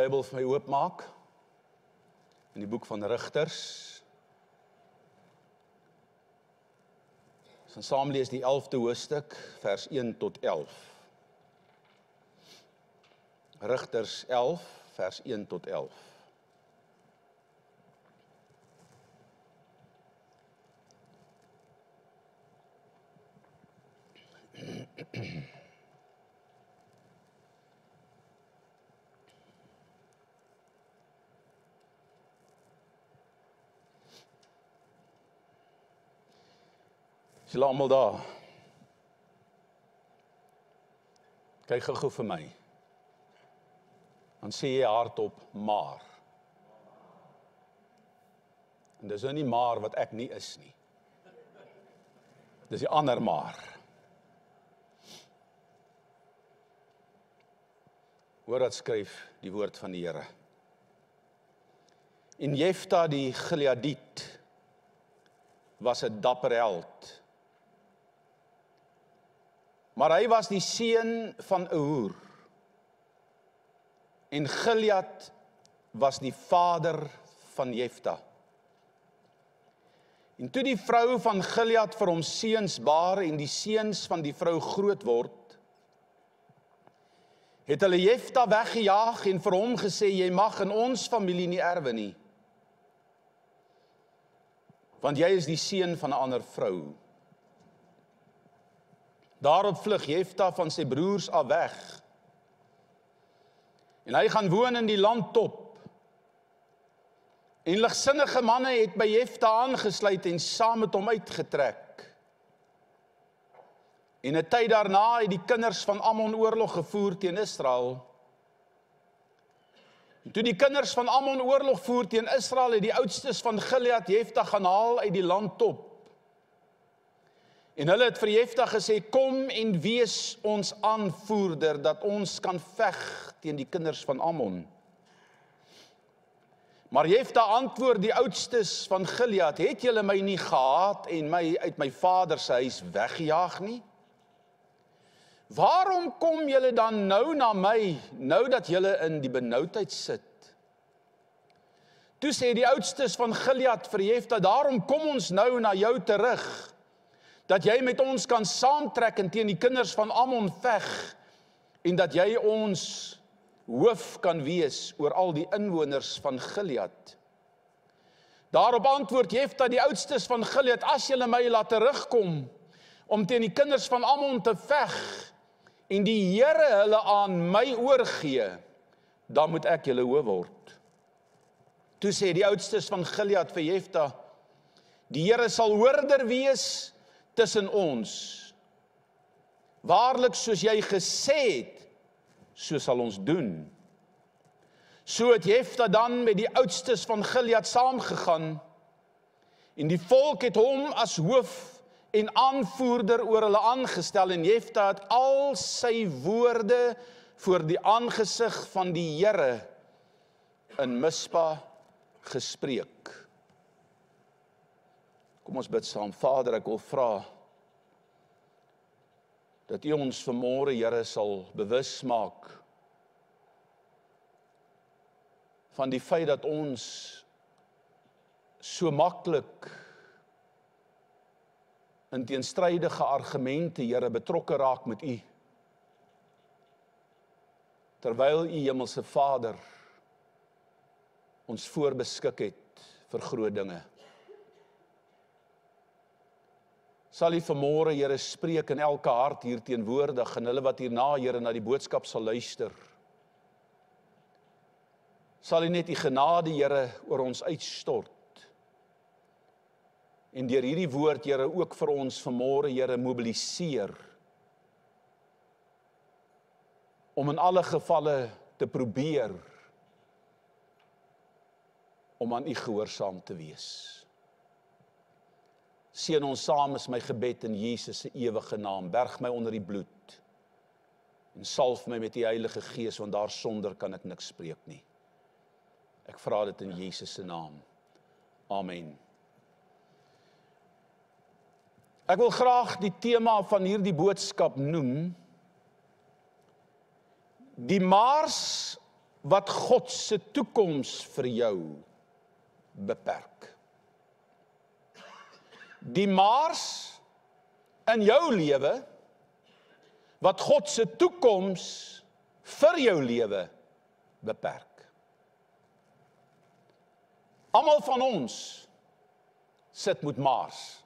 Bybel vir my oopmaak, in die boek van Rigters. Ons gaan saam lees die 11de hoofstuk, vers 1 tot 11. Rigters 11, vers 1 tot 11. Is julle almal daar? Kyk gou vir my. Dan sê jy hardop, maar. En dis nou nie maar wat ek nie is nie. Dis die ander maar. Hoor wat skryf die woord van die Here. En Jefta die Gileadiet was 'n dapper held. Maar hy was die seun van Ahur. En Gilead was die vader van Jefta. En toe die vrou van Gilead vir hom seuns baar en die seuns van die vrou groot word, het hulle Jefta weggejaag en vir hom gesê, jy mag in ons familie nie erwe nie, want jy is die seun van 'n ander vrou. Daarop vlug Jefta van sy broers af weg. En hy gaan woon in die land Top. En ligsinnige manne het by Jefta aangesluit en saam met hom uitgetrek. En 'n tyd daarna het die kinders van Ammon oorlog gevoer teen Israel. En toe die kinders van Ammon oorlog voer teen Israel, het die oudstes van Gilead Jefta gaan haal uit die land Top. En hulle het vir Jefta gesê, kom en wees ons aanvoerder, dat ons kan veg teen die kinders van Ammon. Maar Jefta antwoord die oudstes van Gilead, het julle my nie gehaat en my uit my vader se huis weggejaag nie? Waarom kom julle dan nou na my, nou dat julle in die benoudheid sit? Toe sê die oudstes van Gilead vir Jefta, daarom kom ons nou na jou terug, dat jy met ons kan saamtrek en teen die kinders van Ammon veg, en dat jy ons hoof kan wees oor al die inwoners van Gilead. Daarop antwoord Jefta die oudstes van Gilead, as julle my laat terugkom, om teen die kinders van Ammon te veg, en die Here hulle aan my oorgee, dan moet ek julle hoof word. Toe sê die oudstes van Gilead vir Jefta, die Here sal hoorder wees tussen ons. Waarlik soos jy gesê het, so sal ons doen. So het Jefta dan met die oudstes van Gilead saamgegaan, en die volk het hom as hoof en aanvoerder oor hulle aangestel, en Jefta het al sy woorde voor die aangesig van die Here in Mispa gespreek. Kom ons bid saam. Vader, ek wil vra dat U ons vanmôre, Here, sal bewus maak van die feit dat ons so maklik in teenstrydige argumente, Here, betrokke raak met U, terwyl U, Hemelse Vader, ons voorbeskik het vir groot dinge. Sal U vanmôre, Here, spreek in elke hart hier teenwoordig, en hulle wat hierna, Here, na die boodskap sal luister. Sal U net U genade, Here, oor ons uitstort. En deur hierdie woord, Here, ook vir ons vanmôre, Here, mobiliseer, om in alle gevalle te probeer, om aan U gehoorsaam te wees. Seën ons saam is my gebed in Jesus se ewige naam. Berg my onder die bloed, en salf my met die Heilige Gees, want daarsonder kan ek niks spreek nie. Ek vra dit in Jesus se naam. Amen. Ek wil graag die tema van hierdie boodskap noem, die maars wat God se toekoms vir jou beperk. Die maars in jou lewe, wat God se toekoms vir jou lewe beperk. Almal van ons sit met maars.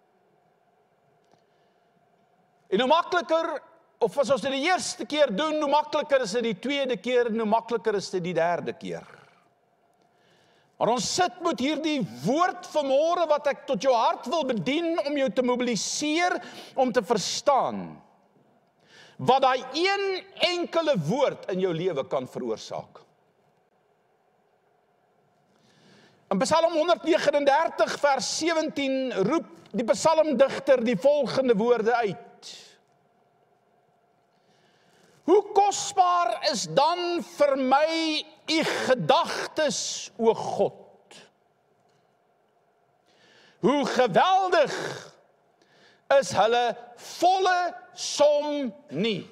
En hoe makliker, of as ons dit die eerste keer doen, hoe makliker is dit die tweede keer, en hoe makliker is dit die derde keer. Maar ons sit met hierdie woord vanmôre wat ek tot jou hart wil bedien, om jou te mobiliseer, om te verstaan, wat daai een enkele woord in jou lewe kan veroorsaak. In Psalm 139 vers 17 roep die psalmdigter die volgende woorde uit. Hoe kosbaar is dan vir my u gedagtes, o God. Hoe geweldig is hulle volle som nie.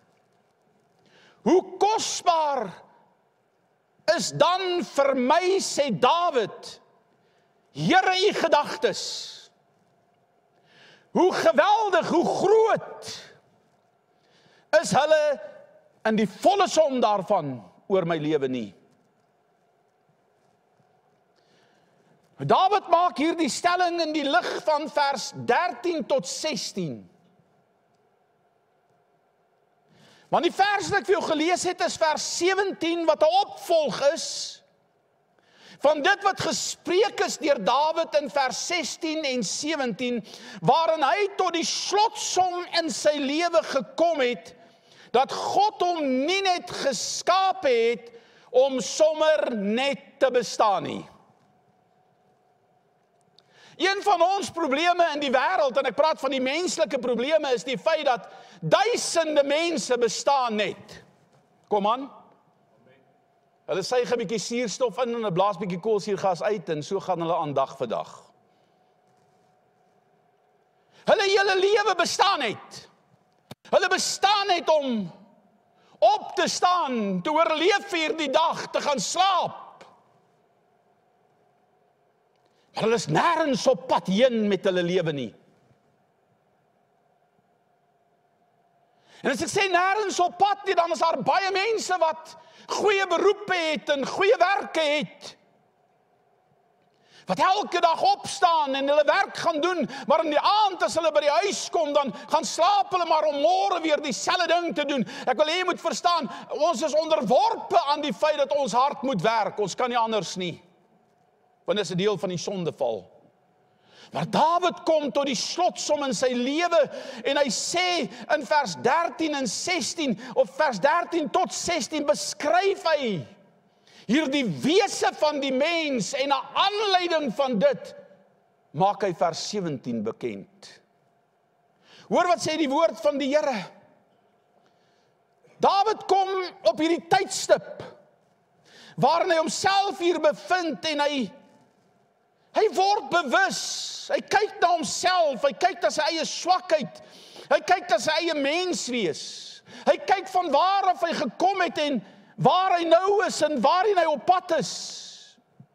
Hoe kosbaar is dan vir my, sê Dawid, Here u gedagtes. Hoe geweldig, hoe groot is hulle in die volle som daarvan oor my lewe nie. Dawid maak hier die stelling in die lig van vers 13 tot 16. Want die vers wat ek vir jou gelees het is vers 17 wat 'n opvolg is van dit wat gespreek is deur Dawid in vers 16 en 17, waarin hy tot die slotsom in sy lewe gekom het, dat God hom nie net geskaap het om sommer net te bestaan nie. Een van ons probleme in die wêreld, en ek praat van die menslike probleme, is die feit dat duisende mense bestaan net. Kom aan. Hulle suig 'n bietjie suurstof in en 'n blaas bietjie koolsuurgas uit, en so gaan hulle aan dag vir dag. Hulle hele lewe bestaan net. Hulle bestaan net om op te staan, te oorleef hierdie dag, te gaan slaap. Maar hulle is nêrens op pad heen met hulle lewe nie. En as ek sê nêrens op pad nie, dan is daar baie mense wat goeie beroepe het en goeie werke het, wat elke dag opstaan en hulle werk gaan doen, maar in die aand as hulle by die huis kom, dan gaan slaap hulle maar om môre weer dieselfde ding te doen. Ek wil hê jy moet verstaan, ons is onderworpe aan die feit dat ons hard moet werk, ons kan nie anders nie, want dit is 'n deel van die sondeval. Maar Dawid kom tot die slotsom in sy lewe, en hy sê in vers 13 en 16, of vers 13 tot 16, beskryf hy hierdie wese van die mens, en 'n aanleiding van dit maak hy vers 17 bekend. Hoor wat sê die woord van die Here. Dawid kom op hierdie tydstip waarin hy homself hier bevind, en hy word bewus. Hy kyk na homself, hy kyk na sy eie swakheid, hy kyk na sy eie menswees. Hy kyk van waar af hy gekom het en waar hy nou is en waarheen hy op pad is.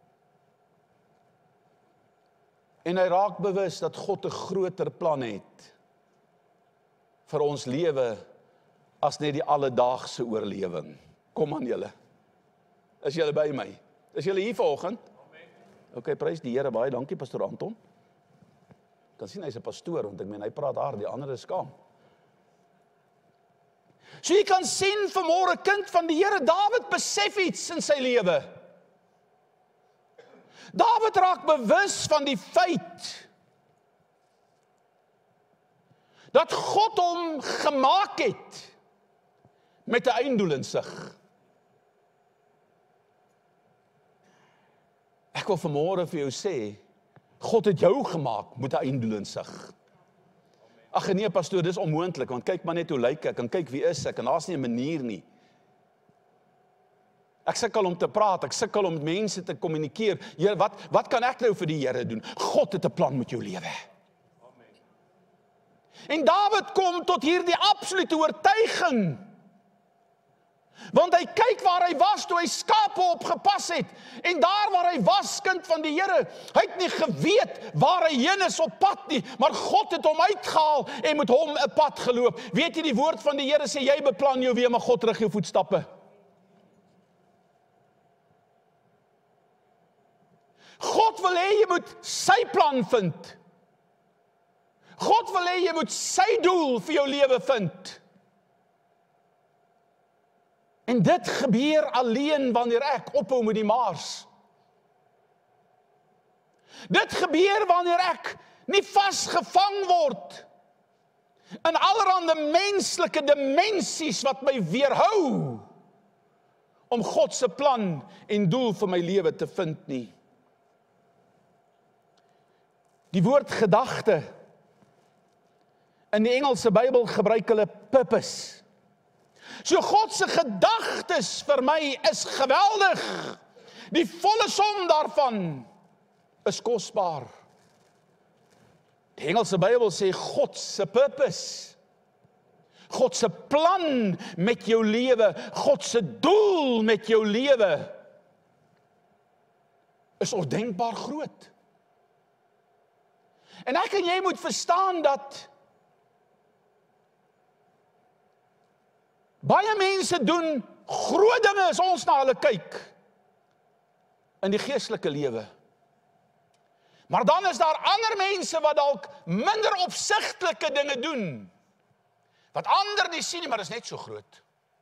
En hy raak bewus dat God 'n groter plan het vir ons lewe as net die alledaagse oorlewing. Kom aan julle. Is julle by my? Is julle hier vanoggend? OK, prys die Here, baie dankie pastoor Anton. Kan sien hy's 'n pastoor, want ek meen hy praat hard, die ander is skaam. So jy kan sien vanmôre, kind van die Here, Dawid besef iets in sy lewe. Dawid raak bewus van die feit dat God hom gemaak het met 'n einddoel in sig. Ek wil vanmôre vir jou sê, God het jou gemaak met 'n einddoel in sig. Ag nee pastoor, dis onmoontlik, want kyk maar net hoe lyk ek, en kyk wie is ek, en daar's nie 'n manier nie. Ek sukkel om te praat, ek sukkel om met mense te kommunikeer. Here, wat kan ek nou vir die Here doen? God het 'n plan met jou lewe. En Dawid kom tot hierdie absolute oortuiging Want hy kyk waar hy was toe hy skape opgepas het. En daar waar hy was, kind van die Here, hy het nie geweet waar hy heen is op pad nie, maar God het hom uitgehaal en met hom 'n pad geloop. Weet jy, die woord van die Here sê, jy beplan jou weë, maar God rig jou voetstappe. God wil hê jy moet sy plan vind. God wil hê jy moet sy doel vir jou lewe vind. En dit gebeur alleen wanneer ek ophou met die maars. Dit gebeur wanneer ek nie vasgevang word in allerhande menslike dimensies wat my weerhou om God se plan en doel vir my lewe te vind nie. Die woord gedagte in die Engelse Bybel gebruik hulle purpose. So God se gedagtes vir my is geweldig. Die volle som daarvan is kosbaar. Die Engelse Bybel sê God se purpose, God se plan met jou lewe, God se doel met jou lewe is ondenkbaar groot. En ek en jy moet verstaan dat baie mense doen groot dinge as ons na hulle kyk in die geestelike lewe. Maar dan is daar ander mense wat dalk minder opsigtelike dinge doen, wat ander nie sien nie, maar is net so groot.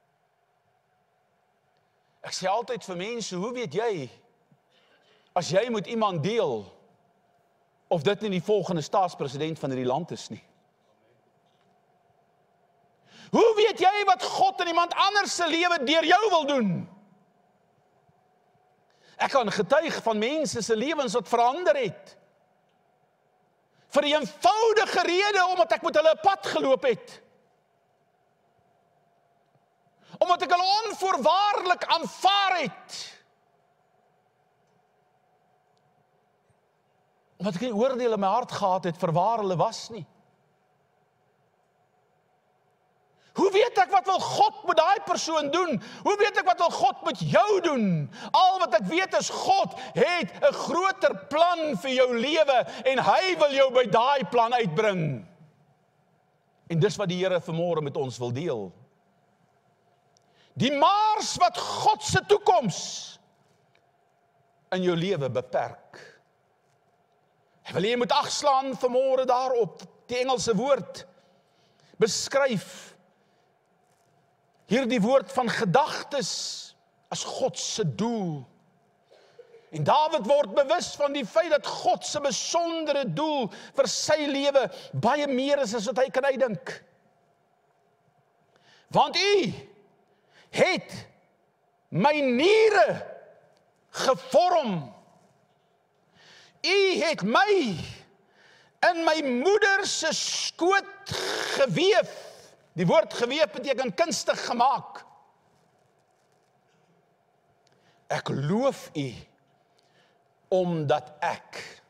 Ek sê altyd vir mense, hoe weet jy, as jy met iemand deel, of dit nie die volgende staatspresident van hierdie land is nie? Hoe weet jy wat God in iemand anders se lewe deur jou wil doen? Ek kan getuig van mense se lewens wat verander het. Vir 'n eenvoudige rede, omdat ek met hulle 'n pad geloop het. Omdat ek hulle onvoorwaardelik aanvaar het. Omdat ek nie oordeel in my hart gehad het vir waar hulle was nie. Hoe weet ek wat wil God met daai persoon doen? Hoe weet ek wat wil God met jou doen? Al wat ek weet is God het 'n groter plan vir jou lewe en hy wil jou by daai plan uitbring. En dis wat die Here vanmôre met ons wil deel. Die maars wat God se toekoms in jou lewe beperk. Hy wil jy moet agslaan vanmôre daarop. Die Engelse woord beskryf hierdie woord van gedagtes as God se doel. En Dawid word bewus van die feit dat God se besondere doel vir sy lewe baie meer is as wat hy kan uitdink. Want U het my niere gevorm. U het my in my moeder se skoot geweef. Die woord geweef beteken kunstig gemaak. Ek loof U omdat ek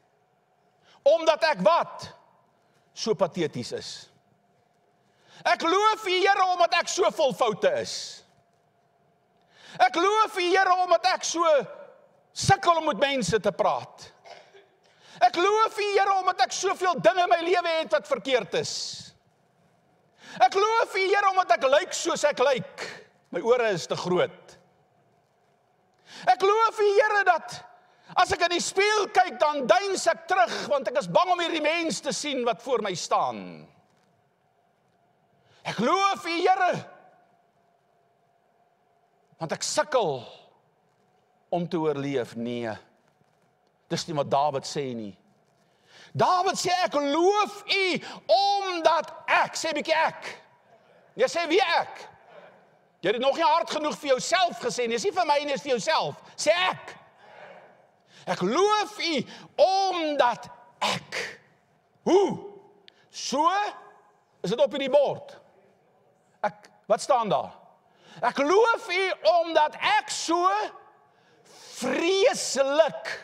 wat? So pateties is. Ek loof U, Here, omdat ek so vol foute is. Ek loof U, Here, omdat ek so sukkel om met mense te praat. Ek loof U, Here, omdat ek soveel dinge in my lewe het wat verkeerd is. Ek loof U, Here, omdat ek lyk soos ek lyk. My ore is te groot. Ek loof U, Here, dat as ek in die spieël kyk, dan duins ek terug, want ek is bang om hierdie mens te sien wat voor my staan. Ek loof U, Here, want ek sukkel om te oorleef. Nee, dis nie wat Dawid sê nie. Dawid sê, ek loof U, omdat ek, sê 'n bietjie ek. Jy sê, wie ek? Jy het dit nog nie hard genoeg vir jouself gesê nie, dis nie vir my nie, dis vir jouself. Sê ek. Ek loof U, omdat ek. Hoe? So, is dit op in die bord? Wat staan daar? Ek loof U, omdat ek so vreeslik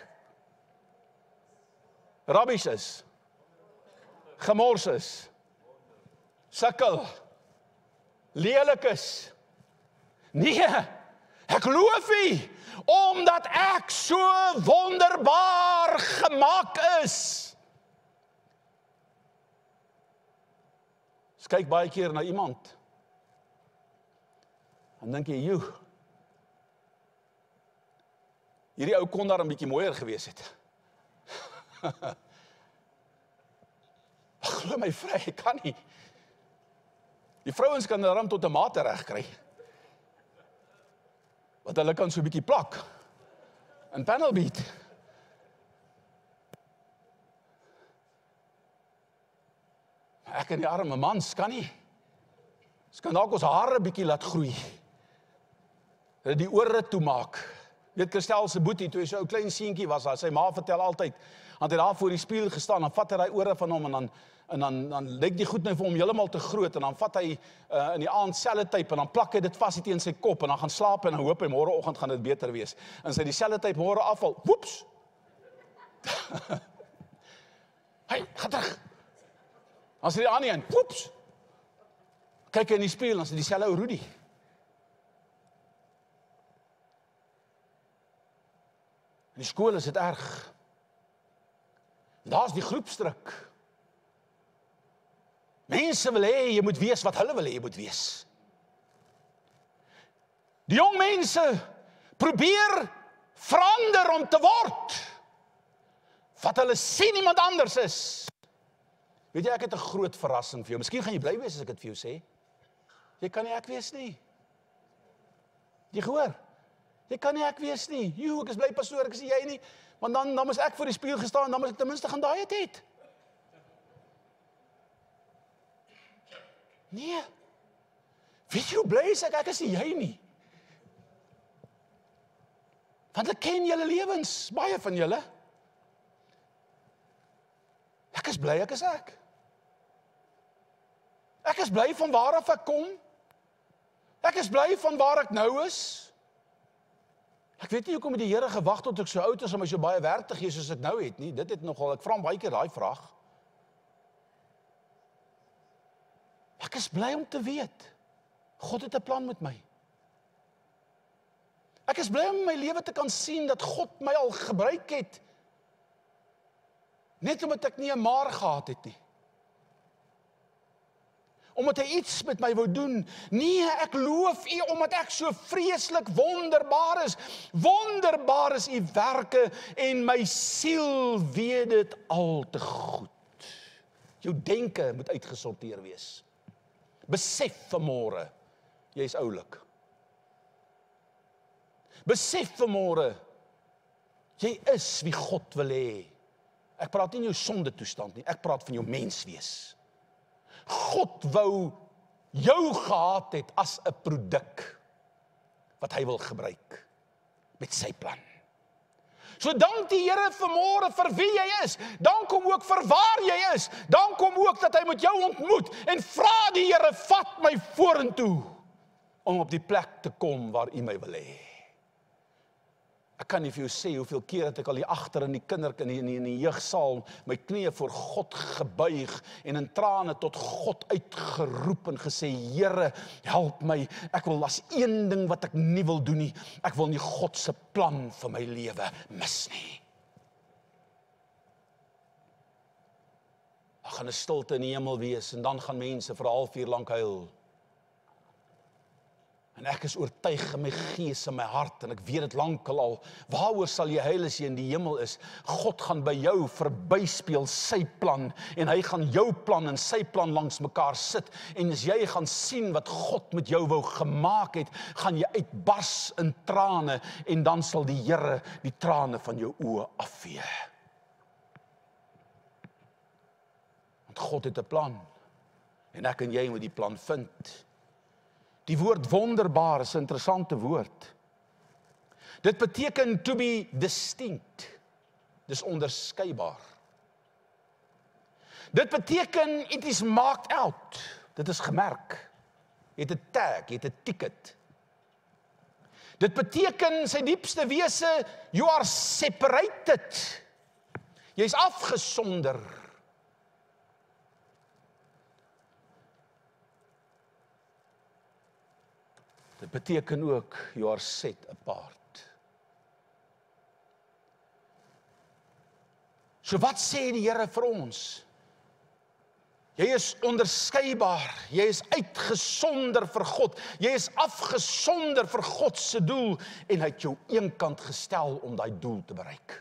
rabbies is, gemors is, sukkel, lelik is, Nee, ek loof U, omdat ek so wonderbaar gemaak is. Kyk baie keer na iemand, en dink jy, joe, hierdie ou kon daar 'n bietjie mooier gewees het. Glo my vry, ek kan nie. Die vrouens kan daarom tot 'n mate reg kry. Want hulle kan so 'n bietjie plak. En panel beat. Ek en die arme mans kan nie. Ons kan dalk ons hare 'n bietjie laat groei. Hulle die ore toemaak. Weet Christel se boetie, toe hy so 'n klein seentjie was, sy ma vertel altyd, want hy daar voor die spieël gestaan, dan vat hy daai ore van hom en dan lyk die goed nou vir hom heeltemal te groot, en dan vat hy in die aand sellotape en dan plak hy dit vas teen sy kop en dan gaan slaap en dan hoop hy môreoggend gaan dit beter wees. En sy die sellotape môre afval. Woeps. Hey, gaan terug. Dan sê die ander een, woeps. Kyk in die spieël, dan sê dieselfde ou Rudy. In die skool is dit erg. Daar's die groepsdruk. Mense wil hê jy moet wees wat hulle wil hê jy moet wees. Die jong mense probeer verander om te word wat hulle sien iemand anders is. Weet jy, ek het 'n groot verrassing vir jou. Miskien gaan jy bly wees as ek dit vir jou sê. Jy kan nie ek wees nie. Jy gehoor? Jy kan nie ek wees nie. Joe, ek is bly pastoor, ek is nie jy nie. Want dan moes ek voor die spieël gestaan, dan moes ek ten minste gaan daai het. Nee. Weet jy hoe bly is ek is nie jy nie. Want ek ken julle lewens, baie van julle. Ek is bly ek is ek. Ek is bly van waar af ek kom. Ek is bly van waar ek nou is. Ek weet nie hoekom het die Here gewag tot ek so oud is om my so baie werk te gee soos ek nou het nie. Dit het nogal, ek vra hom baie keer daai vraag. Ek is bly om te weet, God het 'n plan met my. Ek is bly om in my lewe te kan sien dat God my al gebruik het, net omdat ek nie 'n maar gehad het nie. Omdat hy iets met my wou doen. Nee, ek loof U omdat ek so vreeslik wonderbaar is. Wonderbaar is U werke en my siel weet dit al te goed. Jou denke moet uitgesorteer wees. Besef vanmôre, jy is oulik. Besef vanmôre, jy is wie God wil hê. Ek praat nie in jou sonde toestand nie, ek praat van jou menswees. God wou jou gehad het as 'n produk wat hy wil gebruik met sy plan. So dank die Here vanmôre vir wie jy is. Dank hom ook vir waar jy is. Dank hom ook dat hy met jou ontmoet en vra die Here, vat my vorentoe om op die plek te kom waar U my wil hê. Ek kan nie vir jou sê hoeveel keer het ek al hier agter in die in die jeugsaal my knieë voor God gebuig en in trane tot God uitgeroep en gesê, Here, help my. Ek wil as een ding wat ek nie wil doen nie. Ek wil nie God se plan vir my lewe mis nie. Daar gaan 'n stilte in die hemel wees en dan gaan mense vir 'n halfuur lank huil. En ek is oortuig in my gees en my hart, en ek weet dit lankal al, waaroor sal jy huil as jy in die hemel is? God gaan by jou verbyspeel sy plan, en hy gaan jou plan en sy plan langs mekaar sit, en as jy gaan sien wat God met jou wou gemaak het, gaan jy uitbars in trane, en dan sal die Here die trane van jou oë afvee. Want God het 'n plan, en ek en jy moet die plan vind. Die woord wonderbaar is 'n interessante woord. Dit beteken to be distinct. Dis onderskeibaar. Dit beteken it is marked out. Dit is gemerk. Jy het 'n tag, jy het 'n ticket. Dit beteken sy diepste wese, you are separated. Jy's afgesonder. Dit beteken ook, you are set apart. So wat sê die Here vir ons? Jy is onderskeibaar, jy is uitgesonder vir God, jy is afgesonder vir God se doel, en hy het jou eenkant gestel om daai doel te bereik.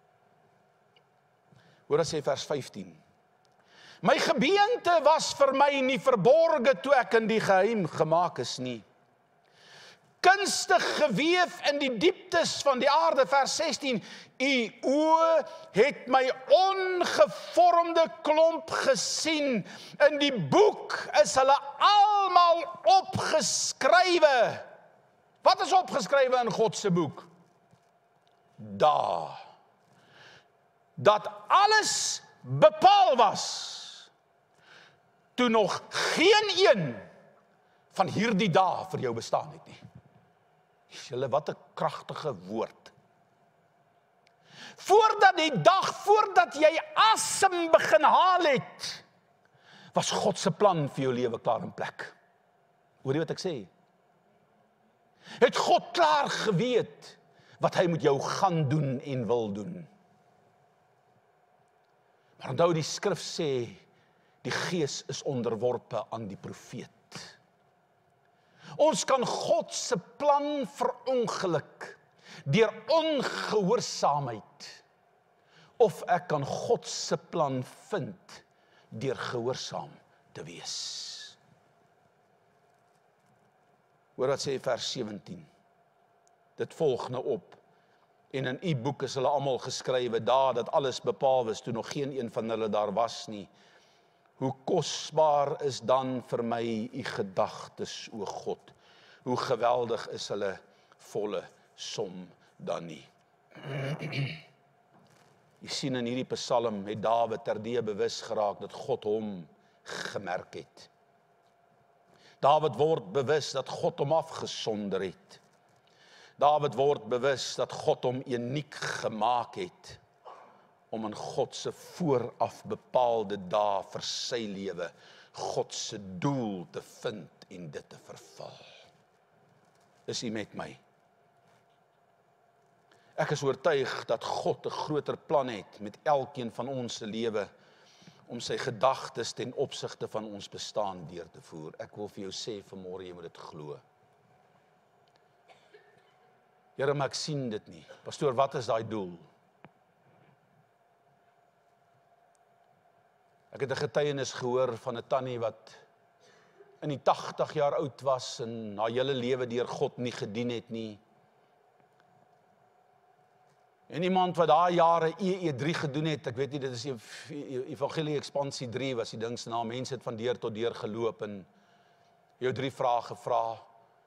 Hoor wat sê vers 15. My gebeente was vir my nie verborge toe ek in die geheim gemaak is nie. Kunstig geweef in die dieptes van die aarde, vers 16, u oë het my ongevormde klomp gesien, in die boek is hulle almal opgeskrywe. Wat is opgeskrywe in God se boek? Daar. Dat alles bepaal was, toe nog geen een van hierdie dae vir jou bestaan het nie. Julle, wat 'n kragtige woord. Voordat die dag, voordat jy asem begin haal het, was God se plan vir jou lewe klaar in plek. Hoor jy wat ek sê? Het God klaar geweet wat hy met jou gaan doen en wil doen. Maar onthou, die skrif sê, die gees is onderworpe aan die profeet. Ons kan God se plan verongeluk deur ongehoorsaamheid, of ek kan God se plan vind deur gehoorsaam te wees. Hoor wat sê vers 17. Dit volg nou op. En in u boek is hulle almal geskrywe, daar dat alles bepaal was, toe nog geen een van hulle daar was nie. Hoe kosbaar is dan vir my u gedagtes, o God. Hoe geweldig is hulle volle som dan nie. Jy sien in hierdie psalm het Dawid terdee bewus geraak dat God hom gemerk het. Dawid word bewus dat God hom afgesonder het. Dawid word bewus dat God hom uniek gemaak het om in God se vooraf bepaalde dae vir sy lewe God se doel te vind en dit te vervul. Is u met my? Ek is oortuig dat God 'n groter plan het met elkeen van ons se lewe om sy gedagtes ten opsigte van ons bestaan deur te voer. Ek wil vir jou sê vanmôre, jy moet dit glo. Here, maar ek sien dit nie. Pastoor, wat is daai doel? Ek het 'n getuienis gehoor van 'n tannie wat in die 80 jaar oud was en haar hele lewe deur God nie gedien het nie. En iemand wat daai jare EE3 gedoen het, ek weet nie, dit is Evangelie Ekspansie 3 was die ding se naam, mense het van deur tot deur geloop en jou 3 vrae gevra.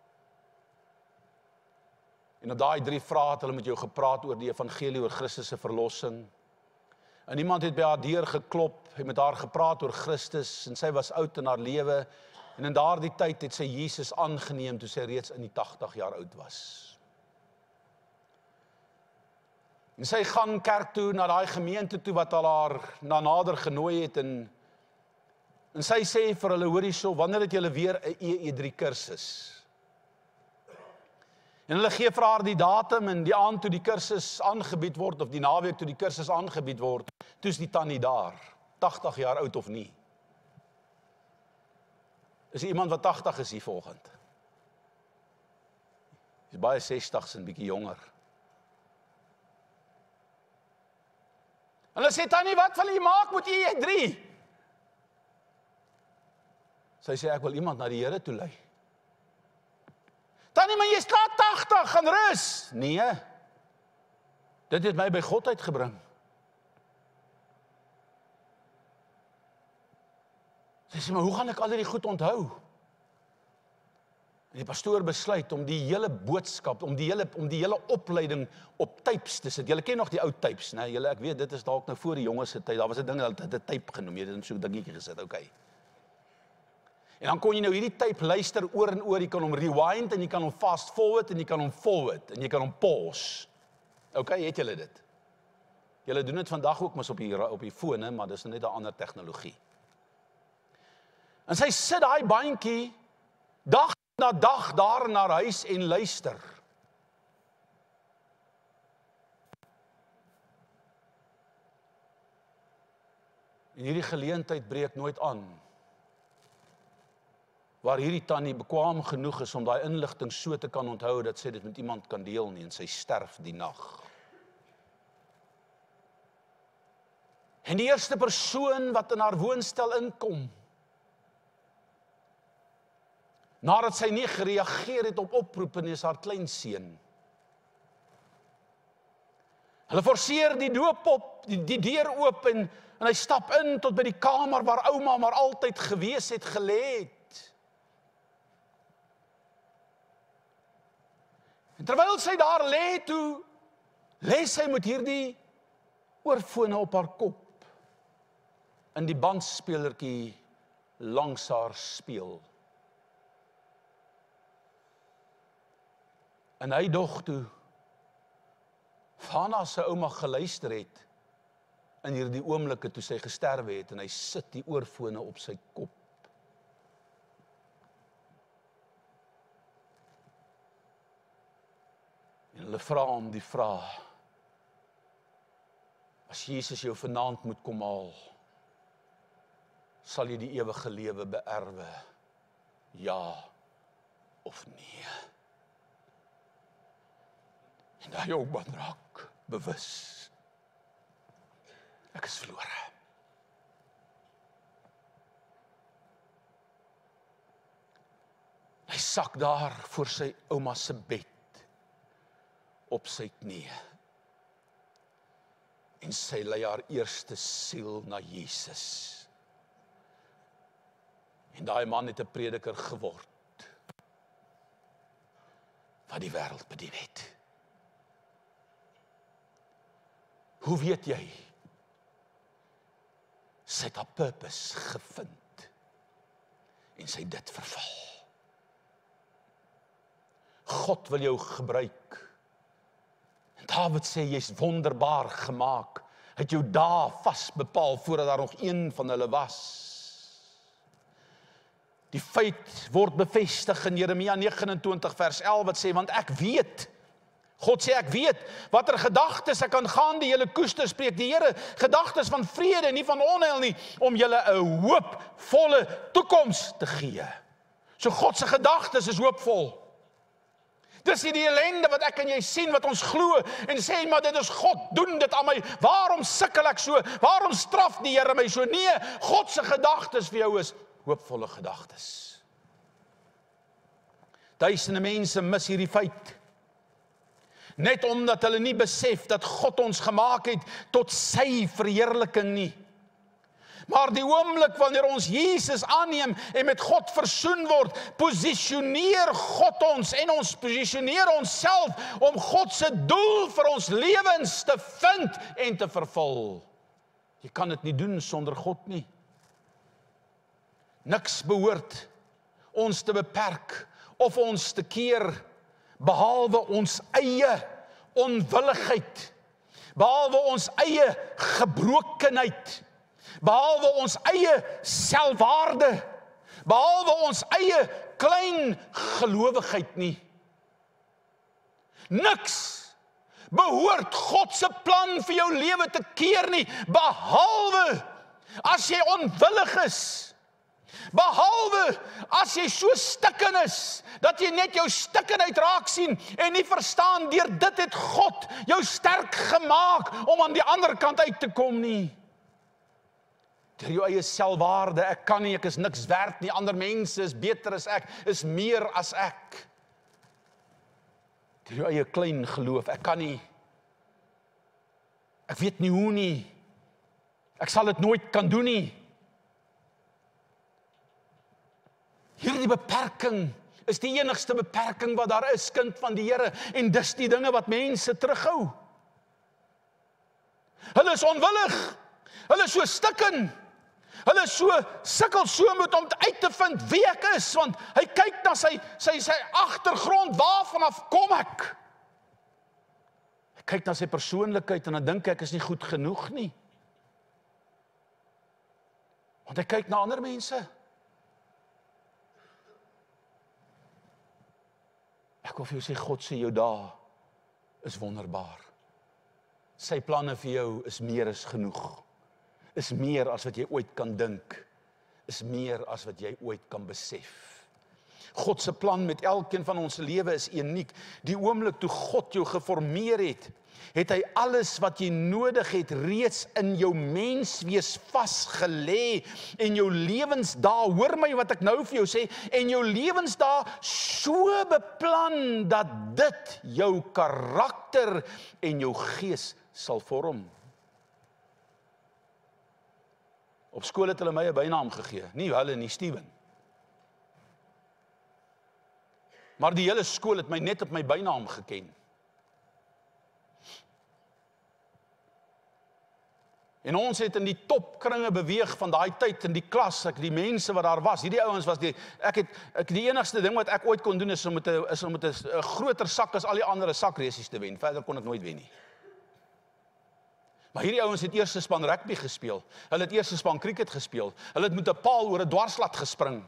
En op daai 3 vrae het hulle met jou gepraat oor die evangelie, oor Christus se verlossing. En iemand het by haar deur geklop, het met haar gepraat oor Christus, en sy was oud in haar lewe, en in daardie tyd het sy Jesus aangeneem, toe sy reeds in die 80 jaar oud was. En sy gaan kerk toe, na daai gemeente toe, wat al haar na nader genooi het, en sy sê vir hulle, hoor hierso, wanneer het julle weer 'n EE3 kursus? En hulle gee vir haar die datum en die aand toe die kursus aangebied word, of die naweek toe die kursus aangebied word, toe is die tannie daar, 80 jaar oud of nie. Is iemand wat 80 is hier volgend? Is baie 60's en bietjie jonger. En hulle sê, tannie, wat wil jy maak met EE3? Sy sê, ek wil iemand na die Here toe lei. Tannie, maar jy is klaar 80, gaan rus. Nee, dit het my by God uitgebring. Sy sê, maar hoe gaan ek al die goed onthou? En die pastoor besluit om die hele boodskap, om die hele opleiding op tapes te sit. Julle ken nog die ou tapes, né? Julle, ek weet, dit is dalk nou voor die jonges se tyd. Daar was 'n ding, hulle het 'n tape genoem. Jy het in so 'n dingetjie gesit, okay. En dan kon jy nou hierdie tape luister oor en oor, jy kan hom rewind, en jy kan hom fast forward, en jy kan hom forward, en jy kan hom pause. Okay, het julle dit? Julle doen dit vandag ook mos op die fone, maar dis net 'n ander tegnologie. En sy sit daai bandjie, dag na dag daar in haar huis en luister. En hierdie geleentheid breek nooit aan, waar hierdie tannie bekwaam genoeg is om daai inligting so te kan onthou, dat sy dit met iemand kan deel nie, en sy sterf die nag. En die eerste persoon wat in haar woonstel inkom, nadat sy nie gereageer het op oproepe nie, is haar kleinseun. Hulle forceer die doop op, die deur oop, en hy stap in tot by die kamer waar ouma maar altyd gewees het, gelê het. En terwyl sy daar lê, toe lê sy met hierdie oorfone op haar kop, in die bandspelertjie langs haar speel. En hy dog toe, waarna sy ouma geluister het, in hierdie oomblikke toe sy gesterwe het, en hy sit die oorfone op sy kop. En hulle vra hom die vraag, as Jesus jou vanaand moet kom haal, sal jy die ewige lewe beerwe, ja of nee? En daai ou man raak bewus, ek is verlore. Hy sak daar voor sy ouma se bed, op sy knieë, en sy lei haar eerste siel na Jesus. En daai man het 'n prediker geword, wat die wêreld bedien het. Hoe weet jy? Sy het haar purpose gevind, en sy het dit verval. God wil jou gebruik. En Dawid sê, jy's wonderbaar gemaak. Hy het jou dae vas bepaal, voordat daar nog een van hulle was. Die feit word bevestig in Jeremia 29 vers 11, wat sê, want ek weet, God sê, ek weet, watter gedagtes ek aangaan die julle koester, spreek die Here, gedagtes van vrede, nie van onheil nie, om julle 'n hoopvolle toekoms te gee. So God se gedagtes is hoopvol. Dis nie die ellende wat ek en jy sien, wat ons glo, en sê, maar dit is God, doen dit aan my, waarom sukkel ek so, waarom straf die Here my so? Nee, God se gedagtes vir jou is hoopvolle gedagtes. Duisende mense mis hierdie feit, net omdat hulle nie besef dat God ons gemaak het tot sy verheerliking nie. Maar die oomblik wanneer ons Jesus aanneem en met God versoen word, posisioneer God ons en ons posisioneer onsself om God se doel vir ons lewens te vind en te vervul. Jy kan dit nie doen sonder God nie. Niks behoort ons te beperk of ons te keer, behalwe ons eie onwilligheid, behalwe ons eie gebrokenheid, behalwe ons eie selfwaarde, behalwe ons eie klein gelowigheid nie. Niks behoort God se plan vir jou lewe te keer nie, behalwe as jy onwillig is, behalwe as jy so stikken is, dat jy net jou stikkenheid raak sien, en nie verstaan, deur dit het God jou sterk gemaak, om aan die ander kant uit te kom nie. Deur jou eie selfwaarde, ek kan nie, ek is niks werd nie, ander mense is beter as ek, is meer as ek. Deur jou eie klein geloof, ek kan nie, ek weet nie hoe nie, ek sal dit nooit kan doen nie. Hierdie beperking is die enigste beperking wat daar is, kind van die Here, en dis die dinge wat mense terughou. Hulle is onwillig, hulle is so stikken, hulle is so sukkel so moet om uit te vind wie ek is, want hy kyk na sy agtergrond, waarvan af kom ek? Hy kyk na sy persoonlikheid en dan dink ek is nie goed genoeg nie. Want hy kyk na ander mense. Ek wil vir jou sê, God se jou dae is wonderbaar. Sy planne vir jou is meer as genoeg. Is meer as wat jy ooit kan dink. Is meer as wat jy ooit kan besef. God se plan met elkeen van ons lewe is uniek. Die oomblik toe God jou geformeer het, het hy alles wat jy nodig het reeds in jou menswees vasgelê en jou lewensdae, hoor my wat ek nou vir jou sê, en jou lewensdae so beplan dat dit jou karakter en jou gees sal vorm. Op skool het hulle my 'n bynaam gegee, nie hulle nie, Steven. Maar die hele skool het my net op my bynaam geken. En ons het in die topkringe beweeg van daai tyd in die klas, die mense wat daar was, hierdie ouens was die enigste ding wat ek ooit kon doen is om met 'n groter sak as al die ander sakresies te wen. Verder kon ek nooit wen nie. Maar hierdie ouens het eerste span rugby gespeel. Hulle het eerste span cricket gespeel. Hulle het met 'n paal oor 'n dwarslat gespring.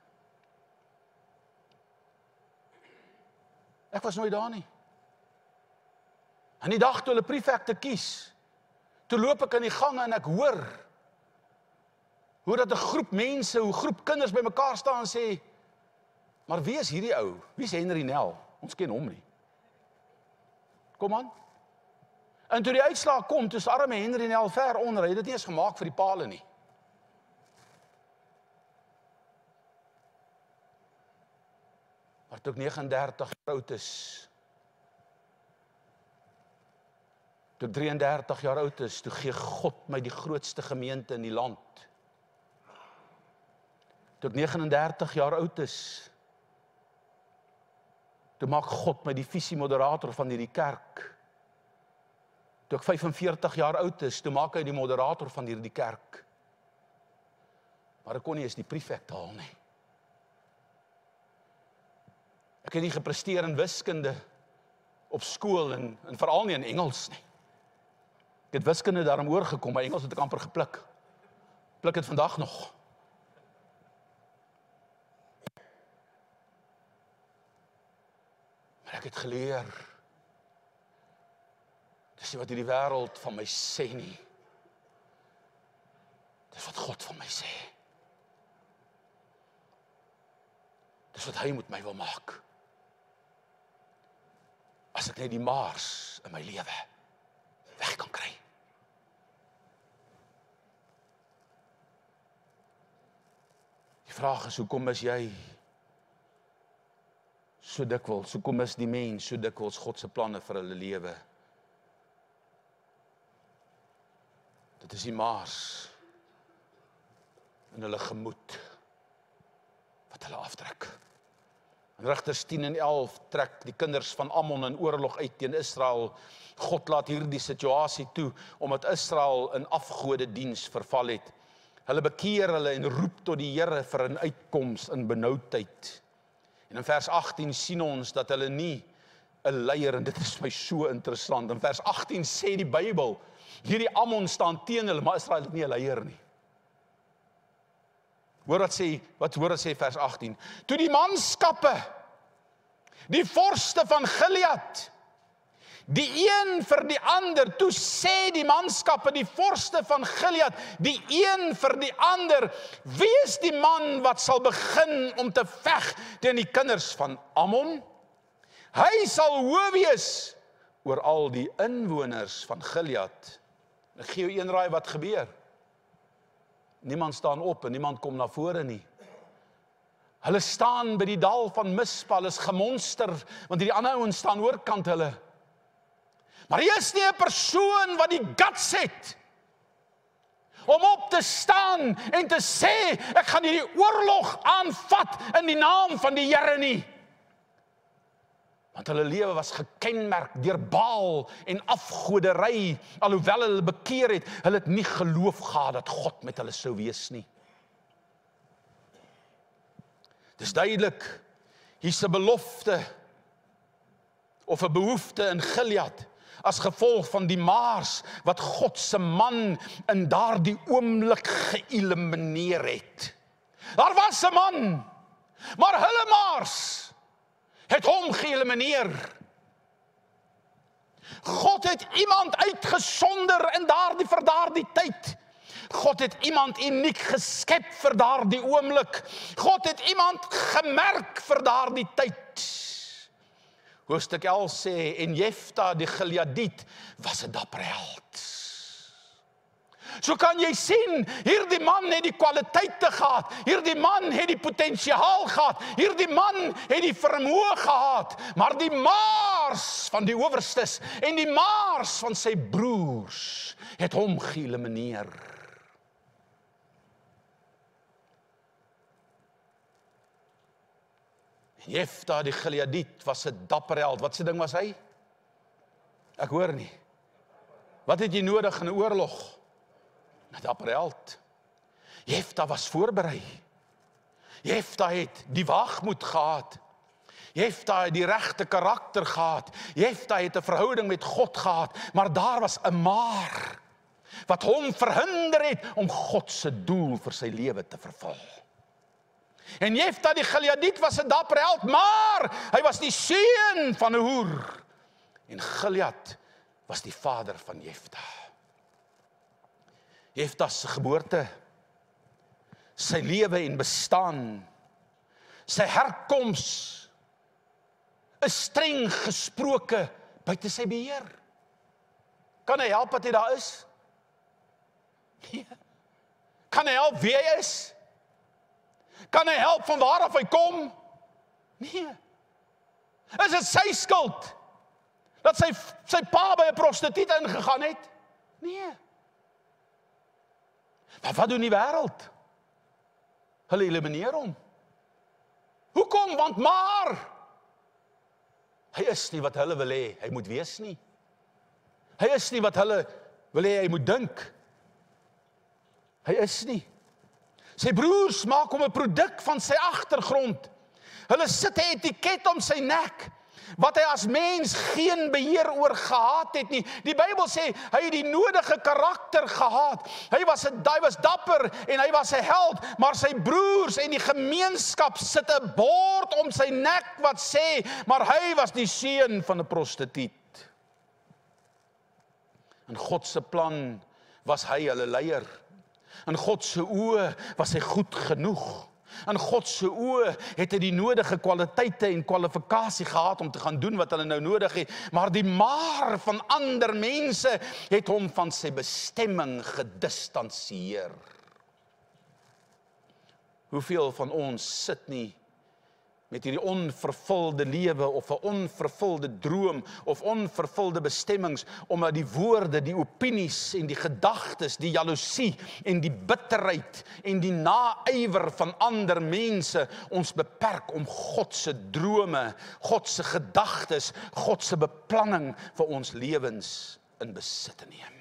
Ek was nooit daar nie. En die dag toe hulle prefekte kies, toe loop ek in die gange en ek hoor hoe dat 'n groep mense, hoe groep kinders bymekaar staan en sê, maar wie is hierdie ou? Wie is Henry Nel? Ons ken hom nie. Kom aan. En toe die uitslaag kom, toe is arme Henry Nel ver onder, hy het dit nie eens gemaak vir die pale nie. Maar toe ek 39 jaar oud is, toe ek 33 jaar oud is, toe gee God my die grootste gemeente in die land. Toe ek 39 jaar oud is, toe maak God my die visiemoderator van hierdie kerk. Toe ek 45 jaar oud is, toe maak hy die moderator van hierdie kerk. Maar ek kon nie eens die prefek haal nie. Ek het nie gepresteer in wiskunde op skool en veral nie in Engels nie. Ek het wiskunde daarom oorgekom, maar Engels het ek amper gepluk. Pluk het vandag nog. Maar ek het geleer, dis nie wat hierdie wêreld van my sê nie. Dis wat God van my sê. Dis wat hy met my wil maak. As ek net die maars in my lewe weg kan kry. Die vraag is, hoekom is jy so dikwels, hoekom is die mens so dikwels God se planne vir hulle lewe? Dit is die maars in hulle gemoed wat hulle aftrek. In Rigters 10 en 11 trek die kinders van Ammon in oorlog uit teen Israel. God laat hierdie situasie toe, omdat Israel in afgodediens verval het. Hulle bekeer hulle en roep tot die Here vir 'n uitkoms in benoudheid. En in vers 18 sien ons dat hulle nie 'n leier, en dit is my so interessant, in vers 18 sê die Bybel, hierdie Ammon staan teen hulle, maar Israel het nie 'n leier nie. Hoor wat sê vers 18. Toe die manskappe, die vorste van Gilead, die een vir die ander, toe sê die manskappe, die vorste van Gilead, die een vir die ander, wie is die man wat sal begin om te veg teen die kinders van Ammon? Hy sal hoof wees oor al die inwoners van Gilead. Ek gee jou een raai wat gebeur. Niemand staan op en niemand kom na vore nie. Hulle staan by die dal van Mispa, hulle is gemonster, want die ander ouens staan oorkant hulle. Maar hier is nie 'n persoon wat die guts het om op te staan en te sê, ek gaan hierdie oorlog aanvat in die naam van die Here nie. Want hulle lewe was gekenmerk deur Baal en afgodery, alhoewel hulle bekeer het, hulle het nie geloof gehad dat God met hulle sou wees nie. Dis duidelik, hier's 'n belofte of 'n behoefte in Gilead as gevolg van die maars wat God se man in daardie oomblik geëlimineer het. Daar was 'n man, maar hulle maars het hom geëlimineer. God het iemand uitgesonder in vir daardie tyd. God het iemand uniek geskep vir daardie oomblik. God het iemand gemerk vir daardie tyd. Hoofstuk 11 sê, en Jefta die Gileadiet was 'n dappere held. So kan jy sien, hierdie man het die kwaliteite gehad, hierdie man het die potensiaal gehad, hierdie man het die vermoë gehad, maar die maars van die owerstes en die maars van sy broers het hom geëlimineer. Jefta die Gileadiet was 'n dapper held. Wat se ding was hy? Ek hoor nie. Wat het jy nodig in 'n oorlog? 'n Dapper held. Jefta was voorberei. Jefta het die wagmoed gehad. Jefta het die regte karakter gehad. Jefta het 'n verhouding met God gehad, maar daar was 'n maar wat hom verhinder het om God se doel vir sy lewe te vervul. En Jefta die Gileadiet was 'n dapper held, maar hy was die seun van 'n hoer. En Gilead was die vader van Jefta. Jefta se geboorte, sy lewe en bestaan, sy herkoms is streng gesproke buite sy beheer. Kan hy help wat hy daar is? Nee. Kan hy help wie hy is? Kan hy help van waar af hy kom? Nee. Is dit sy skuld dat sy pa by 'n prostituut ingegaan het? Nee. Maar wat doen die wêreld? Hulle elimineer hom. Hoekom? Want maar hy is nie wat hulle wil hê hy moet wees nie. Hy is nie wat hulle wil hê hy moet dink. Hy is nie. Sy broers maak hom 'n produk van sy agtergrond. Hulle sit 'n etiket om sy nek, wat hy as mens geen beheer oor gehad het nie. Die Bybel sê, hy het die nodige karakter gehad. Hy was dapper en hy was 'n held, maar sy broers en die gemeenskap sit 'n bord om sy nek wat sê, maar hy was die seun van 'n prostituut. In God se plan was hy hulle leier. In God se oë was hy goed genoeg. In God se oë het hy die nodige kwaliteite en kwalifikasie gehad om te gaan doen wat hulle nou nodig het, maar die maar van ander mense het hom van sy bestemming gedistansieer. Hoeveel van ons sit nie met hierdie onvervulde lewe of 'n onvervulde droom of onvervulde bestemmings, omdat die woorde, die opinies en die gedagtes, die jaloesie en die bitterheid en die naaiwer van ander mense ons beperk om God se drome, God se gedagtes, God se beplanning vir ons lewens in besit te neem.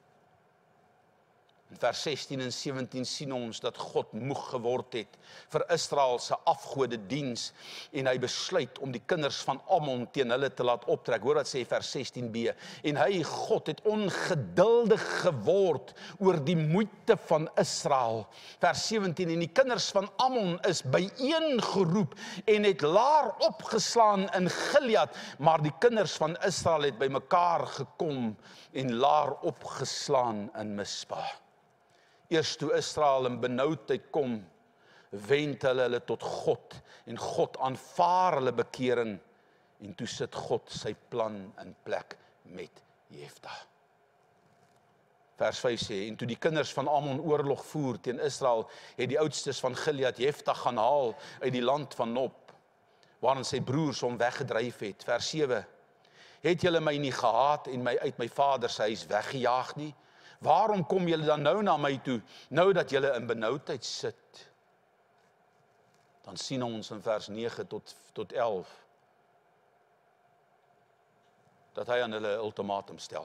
In vers 16 en 17 sien ons dat God moeg geword het vir Israel se afgodediens en hy besluit om die kinders van Ammon teen hulle te laat optrek. Hoor wat sê vers 16b. En hy, God, het ongeduldig geword oor die moeite van Israel. Vers 17, en die kinders van Ammon is byeengeroep en het laar opgeslaan in Gilead, maar die kinders van Israel het bymekaar gekom en laar opgeslaan in Mispa. Eers toe Israel in benoudheid kom, wend hulle tot God en God aanvaar hulle bekering en toe sit God sy plan in plek met Jefta. Vers 5 sê, en toe die kinders van Ammon oorlog voer teen Israel, het die oudstes van Gilead Jefta gaan haal uit die land van Nob, waarin sy broers hom weggedryf het. Vers 7, het julle my nie gehaat en my uit my vader se huis weggejaag nie? Waarom kom julle dan nou na my toe, nou dat julle in benoudheid sit? Dan sien ons in vers 9 tot 11, dat hy aan hulle 'n ultimatum stel.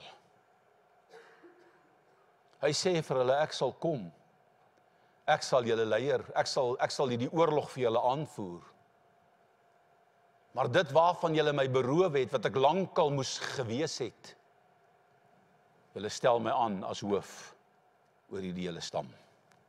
Hy sê vir hulle, ek sal kom, ek sal julle leier, ek sal die oorlog vir julle aanvoer. Maar dit waarvan julle my beroof het, wat ek lankal moes gewees het, julle stel my aan as hoof oor hierdie hele stam.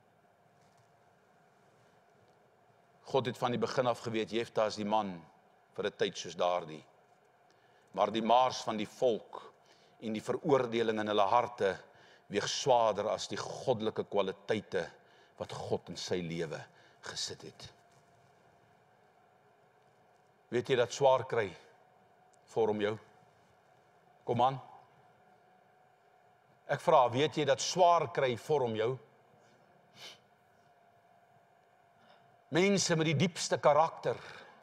God het van die begin af geweet, Jefta is die man vir 'n tyd soos daardie. Maar die maars van die volk en die veroordeling in hulle harte weeg swaarder as die goddelike kwaliteite wat God in sy lewe gesit het. Weet jy dat swaar kry vorm jou? Kom aan. Ek vra, weet jy dat swaar kry vorm jou? Mense met die diepste karakter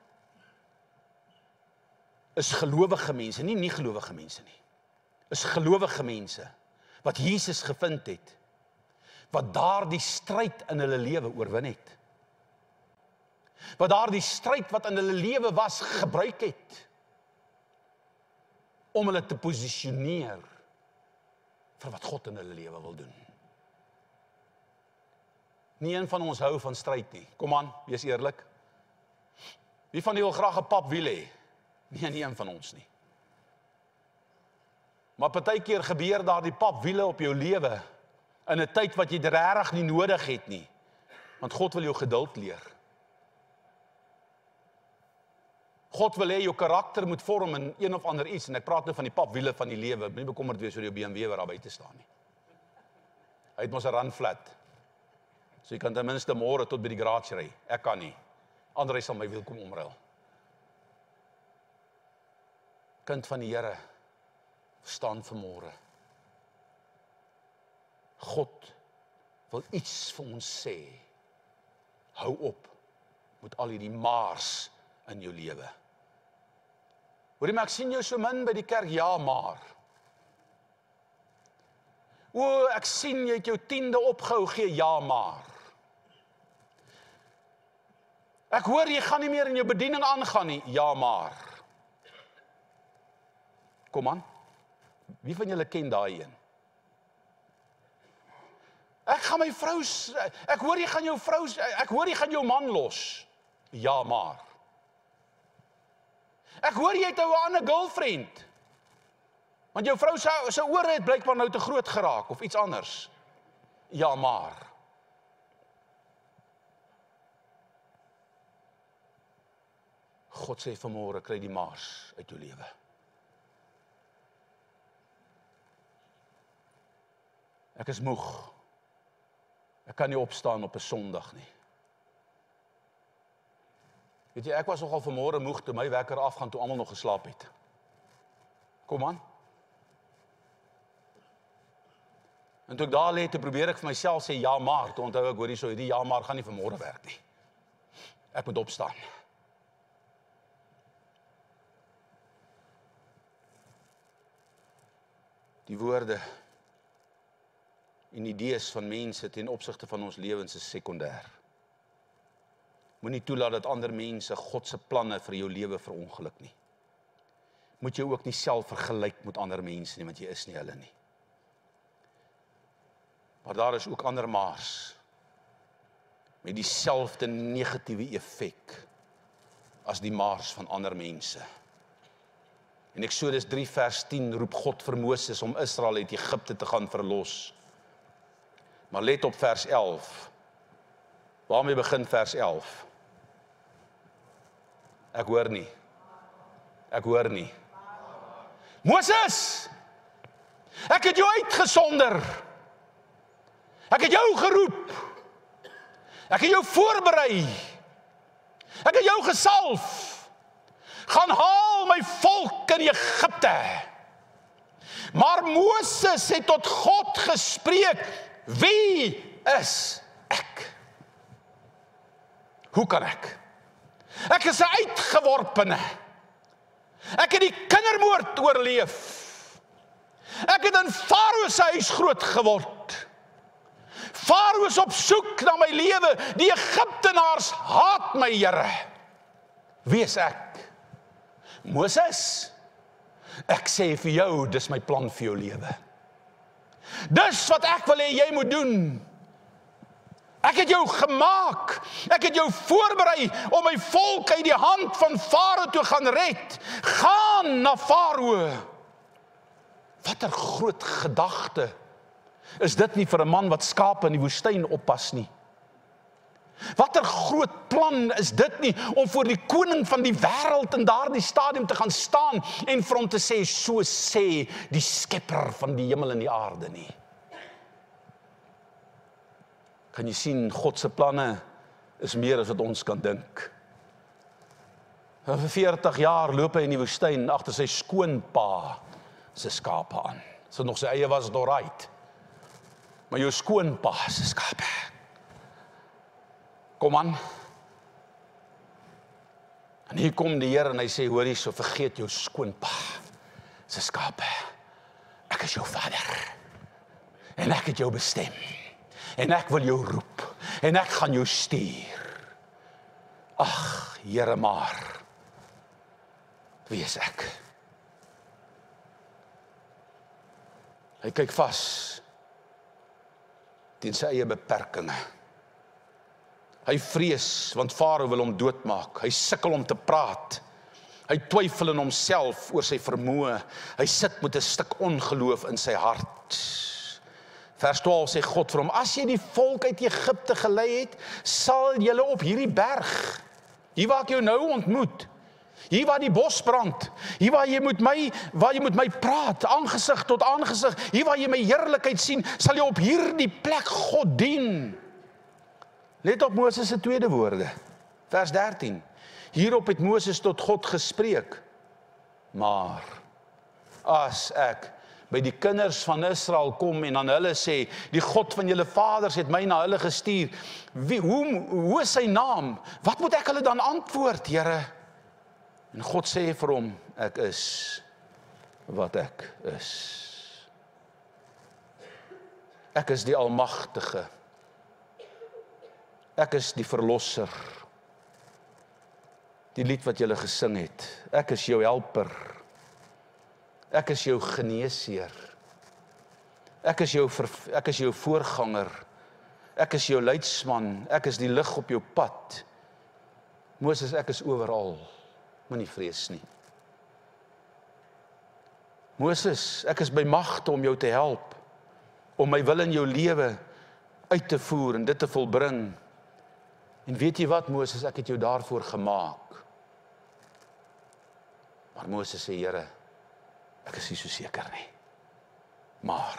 is gelowige mense, nie gelowige mense nie. Is gelowige mense wat Jesus gevind het, wat daardie stryd in hulle lewe oorwin het. Wat daardie stryd wat in hulle lewe was, gebruik het om hulle te posisioneer vir wat God in hulle lewe wil doen. Nie een van ons hou van stryd nie. Kom aan, wees eerlik. Wie van julle wil graag 'n papwiel hê? Nie een van ons nie. Maar partykeer gebeur daar die papwiele op jou lewe in 'n tyd wat jy dit regtig nie nodig het nie. Want God wil jou geduld leer. God wil hê jou karakter moet vorm in een of ander iets, en ek praat nou van die papwiele van die lewe, moenie bekommerd wees oor jou BMW wat daar buite staan nie. Hy het mos 'n run flat. So jy kan ten minste môre tot by die garage ry. Ek kan nie. Ander sal my wiel kom omruil. Kind van die Here, staan vanmôre. God wil iets vir ons sê. Hou op met al hierdie maars in jou lewe. Hoorie, maar ek sien jou so min by die kerk, ja maar. O, ek sien jy het jou 10de opgehou gee, ja maar. Ek hoor jy gaan nie meer in jou bediening aangaan nie, ja maar. Kom aan. Wie van julle ken daai een? Ek gaan my vrou, ek hoor jy gaan jou vrou, ek hoor jy gaan jou man los. Ja maar. Ek hoor jy het 'n ander girlfriend. Want jou vrou se ore het blykbaar nou te groot geraak of iets anders. Ja maar. God sê vanmôre, kry die maars uit jou lewe. Ek is moeg. Ek kan nie opstaan op 'n Sondag nie. Weet jy, ek was nogal vanmôre moeg toe my wekker afgaan toe almal nog geslaap het. Kom aan. En toe ek daar lê, te probeer ek vir myself sê ja maar, toe onthou ek hoor hierso, hierdie ja maar gaan nie vanmôre werk nie. Ek moet opstaan. Die woorde en idees van mense ten opsigte van ons lewens is sekondêr. Moenie toelaat dat ander mense God se planne vir jou lewe verongeluk nie. Moet jy ook nie self vergelyk met ander mense nie, want jy is nie hulle nie. Maar daar is ook ander maars met dieselfde negatiewe effek as die maars van ander mense. In Eksodus 3 vers 10 roep God vir Moses om Israel uit Egipte te gaan verlos. Maar let op vers 11. Waarmee begin vers 11? Ek hoor nie. Ek hoor nie. Moses! Ek het jou uitgesonder. Ek het jou geroep. Ek het jou voorberei. Ek het jou gesalf. Gaan haal my volk in Egipte. Maar Moses het tot God gespreek. Wie is ek? Hoe kan ek? Ek is 'n uitgeworpene. Ek het die kindermoord oorleef. Ek het in Farao se huis groot geword. Farao is op soek na my lewe. Die Egiptenaars haat my, Here. Wie is ek? Moses, ek sê vir jou, dis my plan vir jou lewe. Dis wat ek wil hê jy moet doen. Ek het jou gemaak. Ek het jou voorberei om my volk uit die hand van Farao te gaan red. Gaan na Farao. Watter groot gedagte is dit nie vir 'n man wat skape in die woestyn oppas nie. Watter groot plan is dit nie, om voor die koning van die wêreld in daardie stadium te gaan staan, en vir hom te sê, so sê die skepper van die hemel en die aarde nie. Kan jy sien, God se planne is meer as wat ons kan dink. Vir 40 jaar loop hy in die woestyn agter sy skoonpa se skape aan. As dit nog sy eie was, dit alright. Maar jou skoonpa se skape. Kom aan. En hier kom die Here en hy sê, hoor hierso, vergeet jou skoonpa se skape. Ek is jou Vader. En ek het jou bestem. En ek wil jou roep. En ek gaan jou stuur. Ag, Here maar. Wie is ek? Hy kyk vas teen sy eie beperkinge. Hy vrees, want Farao wil hom doodmaak. Hy sukkel om te praat. Hy twyfel in homself oor sy vermoë. Hy sit met 'n stuk ongeloof in sy hart. Vers 12 sê God vir hom, as jy die volk uit Egipte gelei het, sal julle op hierdie berg, hier waar ek jou nou ontmoet, hier waar die bos brand, hier waar jy met my praat, aangesig tot aangesig, hier waar jy my heerlikheid sien, sal jy op hierdie plek God dien. Let op Moses se tweede woorde, vers 13. Hierop het Moses tot God gespreek, maar as ek by die kinders van Israel kom en aan hulle sê, die God van julle vaders het my na hulle gestuur, hoe is sy naam? Wat moet ek hulle dan antwoord, Here? En God sê vir hom, ek is wat ek is. Ek is die Almagtige. Ek is die Verlosser. Die lied wat julle gesing het. Ek is jou helper. Ek is jou geneesheer. Ek is jou voorganger. Ek is jou leidsman. Ek is die lig op jou pad. Moses, ek is oral. Moenie vrees nie. Moses, ek is by magte om jou te help, om my wil in jou lewe uit te voer en dit te volbring. En weet jy wat, Moses, ek het jou daarvoor gemaak. Maar Moses sê, Here, ek is nie so seker nie. Maar,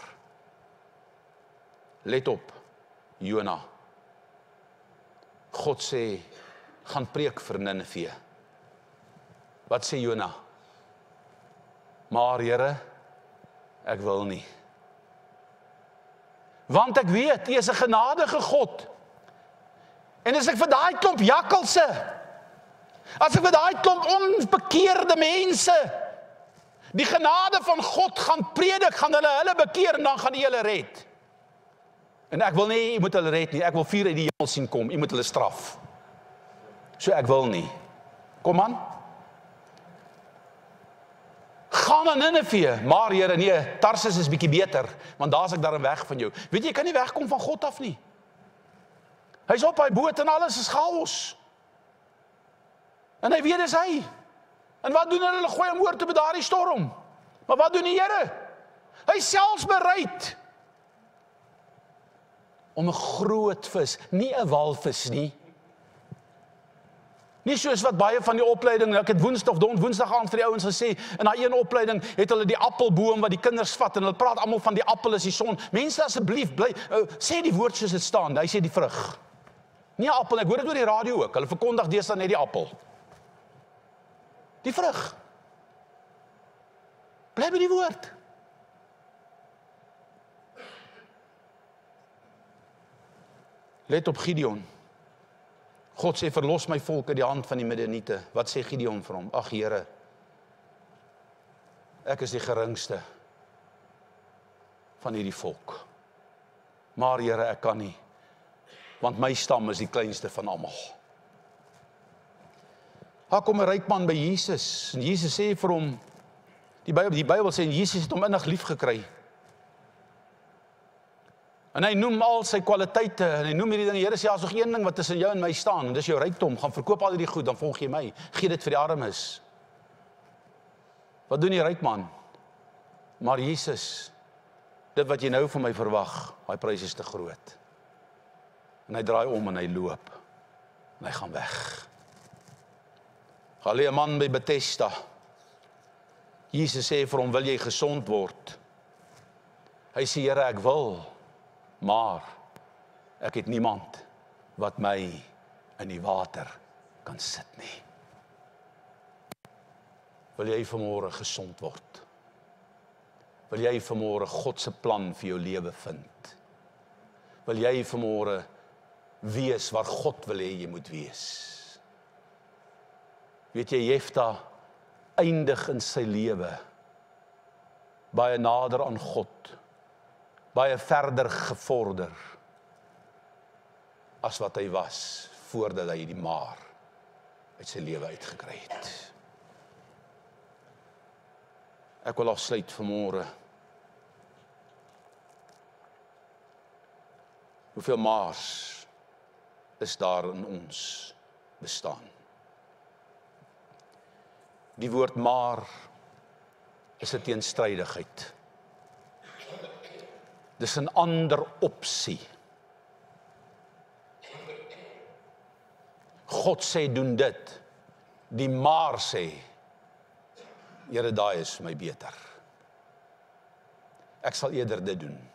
let op, Jona. God sê, gaan preek vir Ninive. Wat sê Jona? Maar Here, ek wil nie. Want ek weet, U is 'n genadige God. En as ek vir daai klomp jakkalse, as ek vir daai klomp onbekeerde mense, die genade van God gaan predik, gaan hulle bekeer en dan gaan U hulle red. En ek wil nie, U moet hulle red nie, ek wil vuur uit die hemel sien kom, U moet hulle straf. So ek wil nie. Kom aan. Gaan na Ninive, maar Here, nee, Tarsis is bietjie beter, want daar is ek daar weg van jou. Weet jy, jy kan nie wegkom van God af nie. Hy is op hy boot en alles is chaos. En hy weet dis hy. En wat doen hulle? Gooi hom oor te bedaar die storm. Maar wat doen die Here? Hy is selfs bereid om 'n groot vis, nie 'n walvis nie. Nie soos wat baie van die opleiding, ek het woensdag aand vir die ouens gesê, in daai een opleiding het hulle die appelboom wat die kinders vat en hulle praat almal van die appel is die son. Mense asseblief bly sê die woord soos dit staan. Hy sê die vrug. Nie 'n appel, ek hoor dit oor die radio ook. Hulle verkondig deesdae net die appel. Die vrug. Bly by die woord. Let op Gideon. God sê, verlos my volk uit die hand van die Midianiete. Wat sê Gideon vir hom? Ag Here, ek is die geringste van hierdie volk. Maar Here, ek kan nie, want my stam is die kleinste van almal. Daar kom 'n ryk man by Jesus, en Jesus sê vir hom, die Bybel sê, Jesus het hom innig lief gekry. En hy noem al sy kwaliteite, en hy noem hierdie ding, Here sê, as nog een ding wat tussen jou en my staan, en dis jou rykdom, gaan verkoop al die goed, dan volg jy my, gee dit vir die armes. Wat doen die ryk man? Maar Jesus, dit wat jy nou van my verwag, daai prys is te groot. En hy draai om en hy loop. En hy gaan weg. Gaan lê 'n man by Bethesda. Jesus sê vir hom, wil jy gesond word? Hy sê, Here, ek wil, maar ek het niemand wat my in die water kan sit nie. Wil jy vanmôre gesond word? Wil jy vanmôre God se plan vir jou lewe vind? Wil jy vanmôre wees waar God wil hê jy moet wees? Weet jy, Jefta eindig in sy lewe baie nader aan God, baie verder gevorder as wat hy was voordat hy die maar uit sy lewe uitgekry het. Ek wil afsluit vanmôre. Hoeveel maars is daar in ons bestaan? Die woord maar is 'n teenstrydigheid. Dis 'n ander opsie. God sê doen dit. Die maar sê, Here, daai is vir my beter. Ek sal eerder dit doen.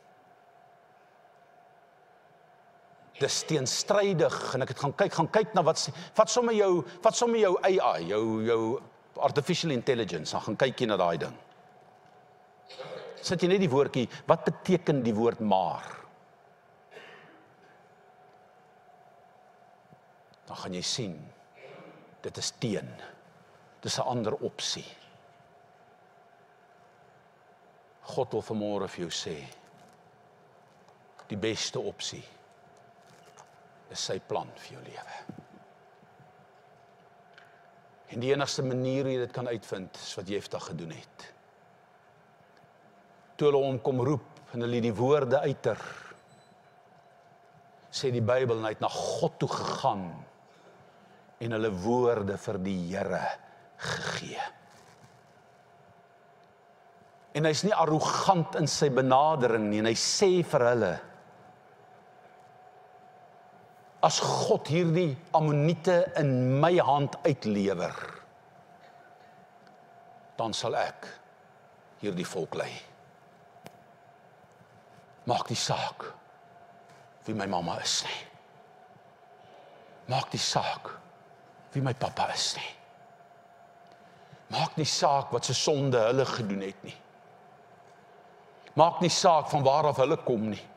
Dis teenstrydig en ek het gaan kyk na wat sê. Vat sommer jou AI, jou artificial intelligence, dan gaan kyk jy na daai ding. Sit jy net die woordjie, wat beteken die woord maar? Dan gaan jy sien, dit is teen. Dis 'n ander opsie. God wil vanmôre vir jou sê, die beste opsie is sy plan vir jou lewe. En die enigste manier hoe jy dit kan uitvind, is wat Jefta gedoen het. Toe hulle hom kom roep, en hulle die woorde uiter, sê die Bybel, en hy het na God toe gegaan, en hulle woorde vir die Here gegee. En hy's nie arrogant in sy benadering nie, en hy sê vir hulle, as God hierdie Ammoniete in my hand uitlewer, dan sal ek hierdie volk lei. Maak die saak wie my mamma is nie. Maak die saak wie my pappa is nie. Maak nie saak wat se sonde hulle gedoen het nie. Maak nie saak van waar af hulle kom nie.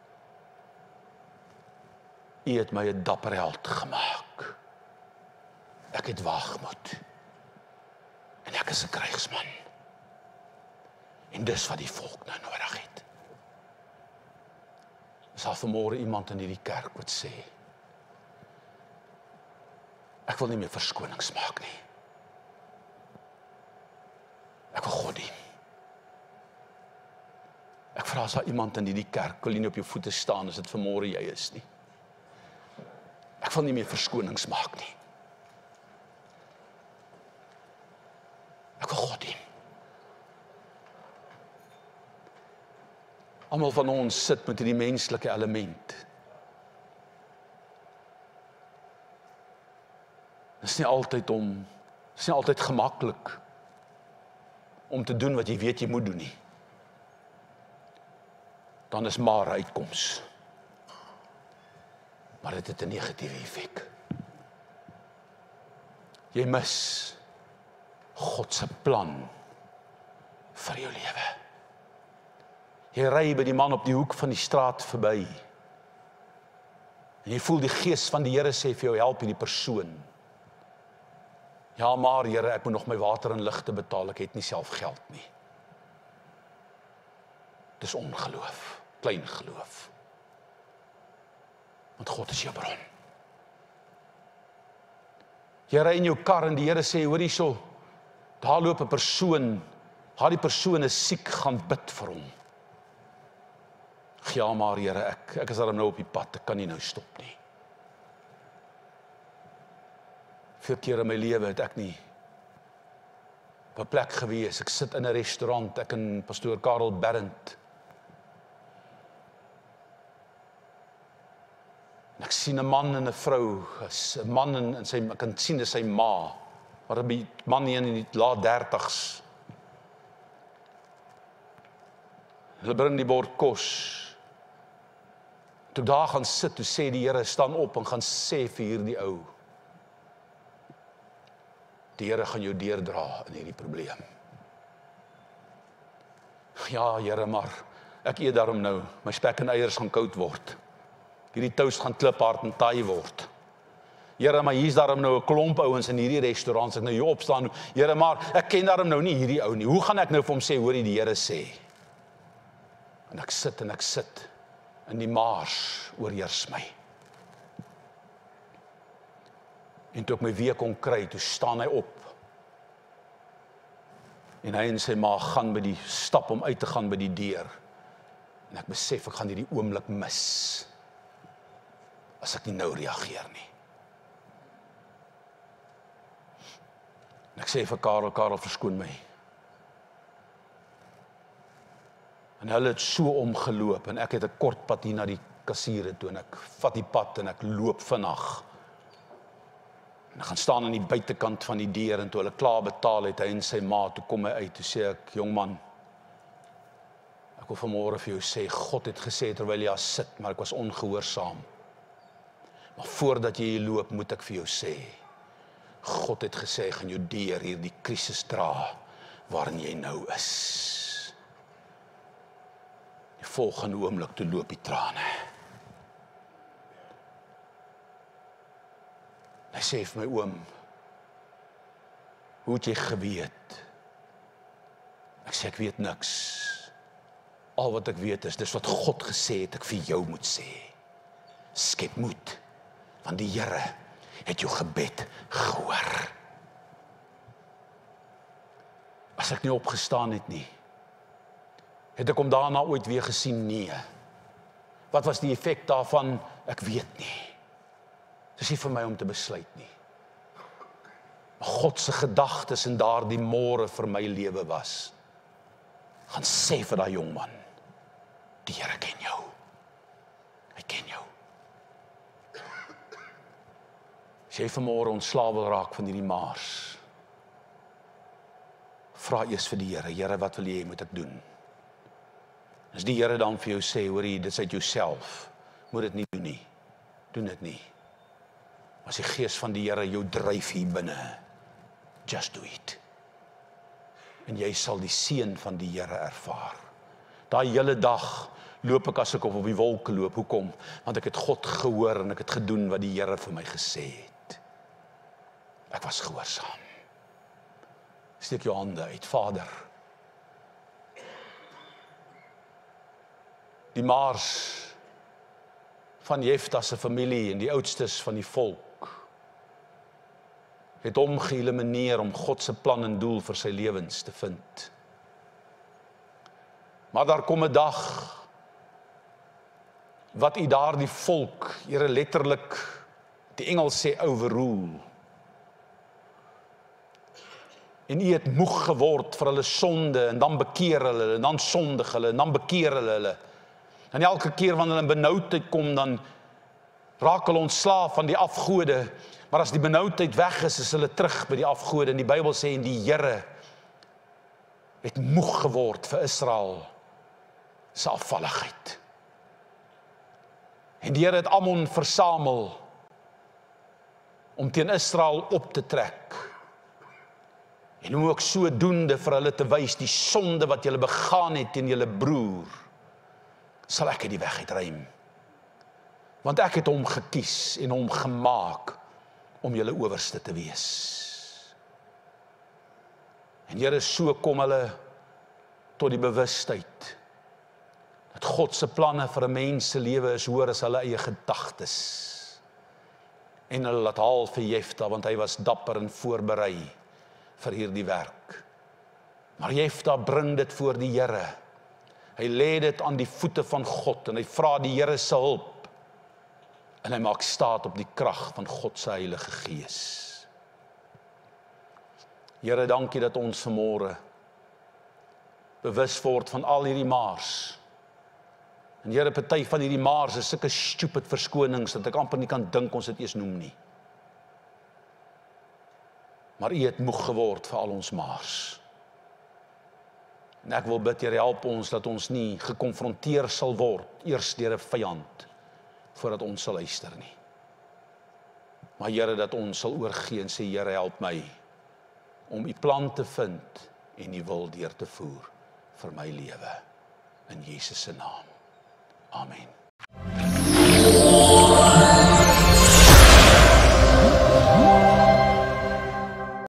U het my 'n dapper held gemaak. Ek het waagmoed. En ek is 'n krygsman. En dis wat die volk nou nodig het. Is daar vanmôre iemand in hierdie kerk wat sê, ek wil nie meer verskonings maak nie. Ek wil God dien. Ek vra as daar iemand in hierdie kerk, wil jy nie op jou voete staan as dit vanmôre jy is nie. Ek wil nie meer verskonings maak nie. Ek wil God dien. Almal van ons sit met hierdie menslike element. Dit is nie altyd gemaklik om te doen wat jy weet jy moet doen nie. Dan is maar uitkoms. Maar dit het 'n negatiewe effek. Jy mis God se plan vir jou lewe. Jy ry by die man op die hoek van die straat verby. En jy voel die gees van die Here sê vir jou, help hierdie persoon. Ja, maar Here, ek moet nog my water en ligte betaal, ek het nie self geld nie. Dis ongeloof, klein geloof. Want God is jou bron. Jy ry in jou kar en die Here sê, hoor hierso, daar loop 'n persoon, die persoon is siek, gaan bid vir hom. Ja, maar Here, ek is daar nou op die pad, ek kan nie nou stop nie. Veel keer in my lewe het ek nie op 'n plek gewees, ek sit in 'n restaurant, ek en pastoor Karel Berend. En ek sien 'n man en 'n vrou, 'n man en sy, ek kan sien dis sy ma, maar 'n man hier in die laat 30's. Hulle bring die bord kos. Toe ek daar gaan sit, toe sê die Here, staan op en gaan sê vir hierdie ou, die Here gaan jou deurdra in hierdie probleem. Ja, Here, maar ek eet daarom nou, my spek en eiers gaan koud word. Hierdie toast gaan kliphard en taai word. Here, maar hier's daarom nou 'n klomp ouens in hierdie restaurant, ek nou hier opstaan. Here, maar ek ken daarom nou nie hierdie ou nie. Hoe gaan ek nou vir hom sê, hoor die Here sê? En ek sit en die maars oorheers my. En toe ek my weer kon kry, toe staan hy op. En hy en sy ma gaan stap om uit te gaan by die deur. En ek besef, ek gaan hierdie oomblik mis, as ek nie nou reageer nie. En ek sê vir Karel, verskoon my. En hulle het so omgeloop, en ek het 'n kort pad hier na die kassiere toe, en ek vat die pad, en ek loop vinnig. En ek gaan staan aan die buitekant van die deur, en toe hulle klaar betaal het, hy en sy ma, toe kom hy uit, toe sê ek, jongman, ek wil vanmôre vir jou sê, God het gesê, terwyl jy daar sit, maar ek was ongehoorsaam. Maar voordat jy hier loop, moet ek vir jou sê, God het gesê, hy gaan jou deur hierdie krisis dra, waarin jy nou is. Die volgende oomblik, toe loop die trane. Hy sê vir my, oom, hoe het jy geweet? Ek sê, ek weet niks. Al wat ek weet is, dis wat God gesê het, ek vir jou moet sê. Skep moed, want die Here het jou gebed gehoor. As ek nie opgestaan het nie, het ek hom daarna ooit weer gesien? Nee. Wat was die effek daarvan? Ek weet nie. Dit is nie vir my om te besluit nie. Maar God se gedagtes in daardie môre vir my lewe was, gaan sê vir daai jong man, die Here ken jou. Hy ken jou. As jy vanmôre ontslae wil raak van hierdie maars, vra eers vir die Here, Here, wat wil jy moet ek doen? As die Here dan vir jou sê, hoor jy, dit is uit jouself, moet dit nie doen nie. Doen dit nie. As die gees van die Here jou dryf hier binne, just do it. En jy sal die seën van die Here ervaar. Daai hele dag loop ek as ek op die wolke loop. Hoekom? Want ek het God gehoor en ek het gedoen wat die Here vir my gesê het. Ek was gehoorsaam. Steek jou hande uit, Vader. Die maars van Jefta se familie en die oudstes van die volk het hom geïllumineer om God se plan en doel vir sy lewens te vind. Maar daar kom 'n dag wat u daardie volk, Here, letterlik, die Engels sê overrule. En u het moeg geword vir hulle sonde, en dan bekeer hulle, en dan sondig hulle, en dan bekeer hulle. En elke keer wanneer hulle in benoudheid kom, dan raak hulle ontslaaf van die afgode. Maar as die benoudheid weg is hulle terug by die afgode. En die Bybel sê, en die Here het moeg geword vir Israel se afvalligheid. En die Here het Ammon versamel om teen Israel op te trek. En om ook sodoende vir hulle te wys, die sonde wat julle begaan het teen julle broer, sal ek uit die weg uitruim. Want ek het hom gekies en hom gemaak om julle owerste te wees. En Here, so kom hulle tot die bewustheid dat God se planne vir 'n mens se lewe is hoër as hulle eie gedagtes. En hulle laat haal vir Jefta, want hy was dapper en voorberei vir hierdie werk. Maar Jefta bring dit voor die Here. Hy lê dit aan die voete van God en hy vra die Here se hulp. En hy maak staat op die krag van God se Heilige Gees. Here, dankie dat ons vanmôre bewus word van al hierdie maars En Here, party van hierdie maars is sulke stupid verskonings, dat ek amper nie kan dink ons dit eers noem nie. Maar U het moeg geword vir al ons maars. En ek wil bid, Here, help ons, dat ons nie gekonfronteer sal word, eers deur 'n vyand, voordat ons sal luister nie. Maar Here, dat ons sal oorgee en sê, Here, help my, om U plan te vind, en U wil deur te voer, vir my lewe, in Jesus se naam. Amen.